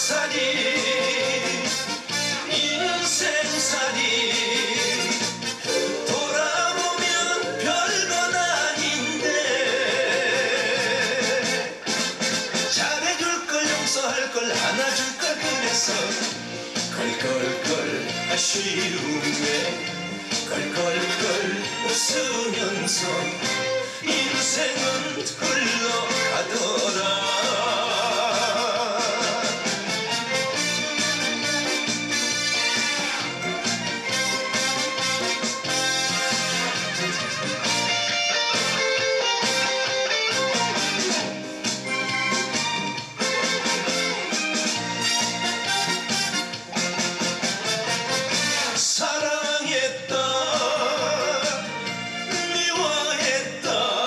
세상살이 인생살이 돌아보면 별건 아닌데 잘해줄 걸 용서할 걸 안아줄 걸 그래서 걸걸걸 아쉬움에 걸걸걸 웃으면서 인생은 흘러가더라. 사랑했다 미워했다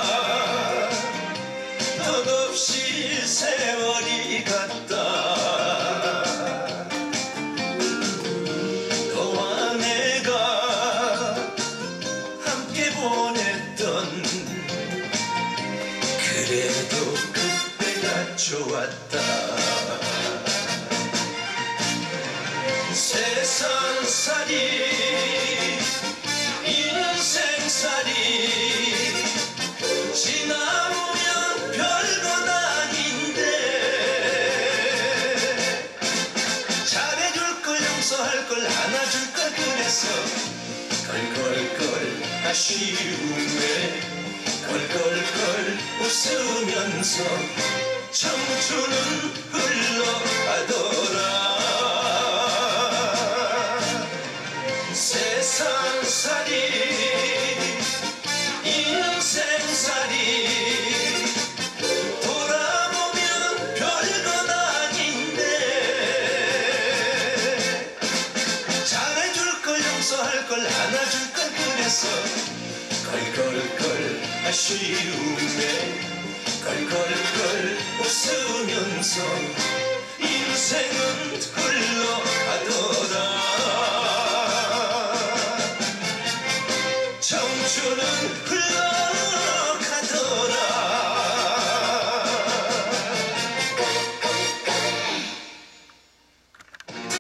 덧없이 세월이 갔다. 너와 내가 함께 보냈던 그래도 그때가 좋았다. 세상살이 인생살이 지나보면 별건 아닌데 잘해줄 걸 용서할 걸 안아줄 걸 그래서 걸걸걸 아쉬움에 걸걸걸 웃으면서 청춘은 흘러가더라. 세상살이 인생살이 돌아보면 별건 아닌데 잘해줄 걸 용서할 걸 안아줄 걸 그래서 걸걸걸 아쉬움에 걸걸걸 웃으면서 인생은 흘러가더라. 청춘은 흘러